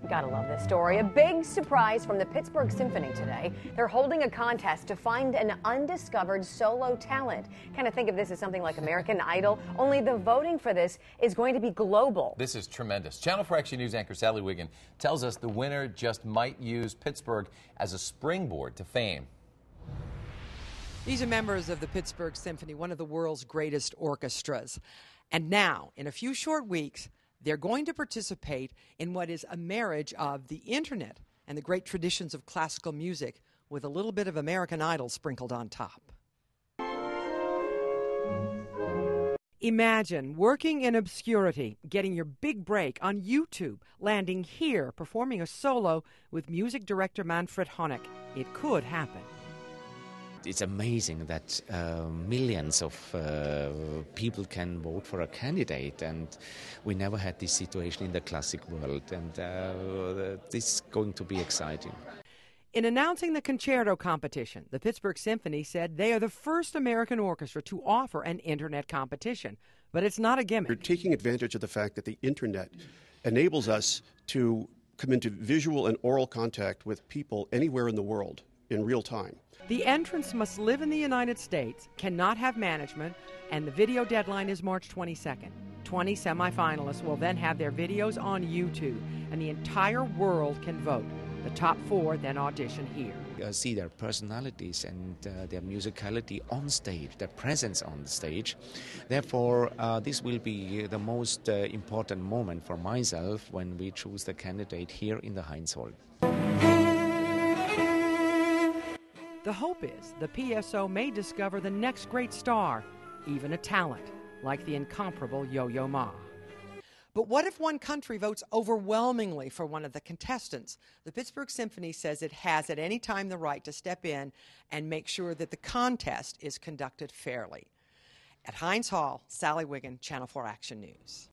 Gotta love this story. A big surprise from the Pittsburgh Symphony today. They're holding a contest to find an undiscovered solo talent. Kind of think of this as something like American Idol, only the voting for this is going to be global. This is tremendous. Channel 4 Action News anchor Sally Wiggin tells us the winner just might use Pittsburgh as a springboard to fame. These are members of the Pittsburgh Symphony, one of the world's greatest orchestras. And now, in a few short weeks, they're going to participate in what is a marriage of the internet and the great traditions of classical music with a little bit of American Idol sprinkled on top. Imagine working in obscurity, getting your big break on YouTube, landing here, performing a solo with music director Manfred Honeck. It could happen. It's amazing that millions of people can vote for a candidate, and we never had this situation in the classic world, and this is going to be exciting. In announcing the concerto competition, the Pittsburgh Symphony said they are the first American orchestra to offer an internet competition, but it's not a gimmick. We're taking advantage of the fact that the internet enables us to come into visual and oral contact with people anywhere in the world in real time. The entrants must live in the United States, cannot have management, and the video deadline is March 22nd. 20 semifinalists will then have their videos on YouTube, and the entire world can vote. The top 4 then audition here. See their personalities and their musicality on stage, their presence on the stage. Therefore, this will be the most important moment for myself when we choose the candidate here in the Heinz Hall. The hope is the PSO may discover the next great star, even a talent, like the incomparable Yo-Yo Ma. But what if one country votes overwhelmingly for one of the contestants? The Pittsburgh Symphony says it has at any time the right to step in and make sure that the contest is conducted fairly. At Heinz Hall, Sally Wiggin, Channel 4 Action News.